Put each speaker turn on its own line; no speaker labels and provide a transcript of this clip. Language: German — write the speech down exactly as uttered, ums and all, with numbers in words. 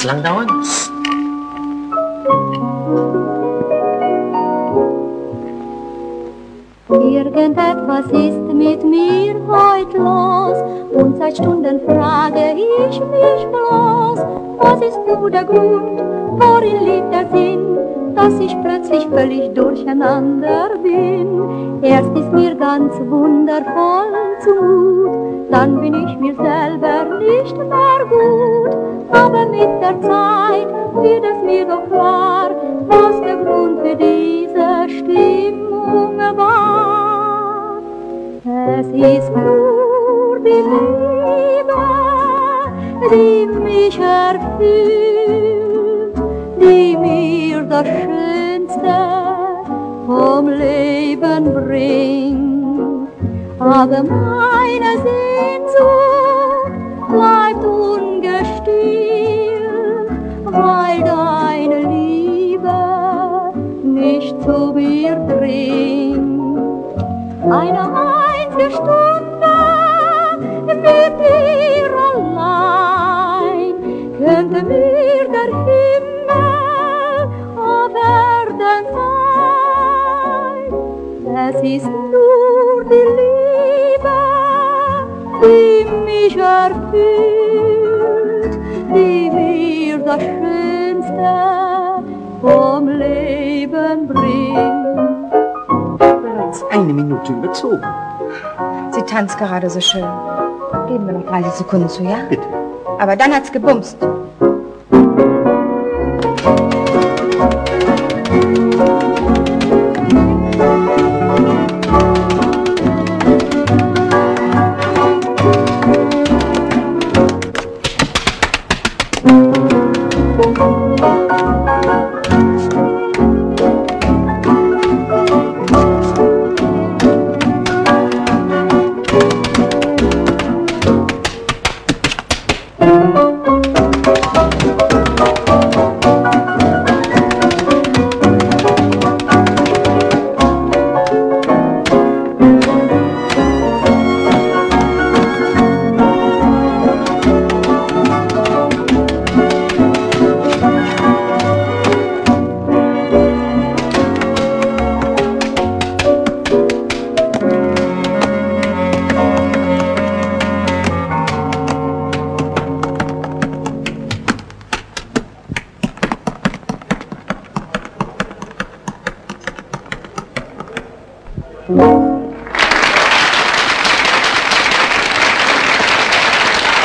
lang dauern?
Irgendetwas ist mit mir heut los und seit Stunden frage ich mich bloß, was ist nur der Grund, worin liegt der Sinn, dass ich plötzlich völlig durcheinander bin. Erst ist mir ganz wundervoll zumut, dann bin ich mir selber nicht mehr gut, aber mit der Zeit wird es mir doch klar, was der Grund für diese Stimmung war. Es ist nur die Liebe, die mich erfüllt, die mir das Schönste vom Leben bringt. Aber meine Sehnsucht bleibt ungestillt, weil deine Liebe nicht zu mir dringt. Eine einzige Stunde mit dir allein könnte mir der Himmel auf Erden sein. Es ist nur die Liebe, die mich erfüllt, die mir das Schönste vom Leben bringt.
Bereits eine Minute überzogen.
Sie tanzt gerade so schön. Geben wir noch dreißig Sekunden zu, ja?
Bitte.
Aber dann hat's gebumst.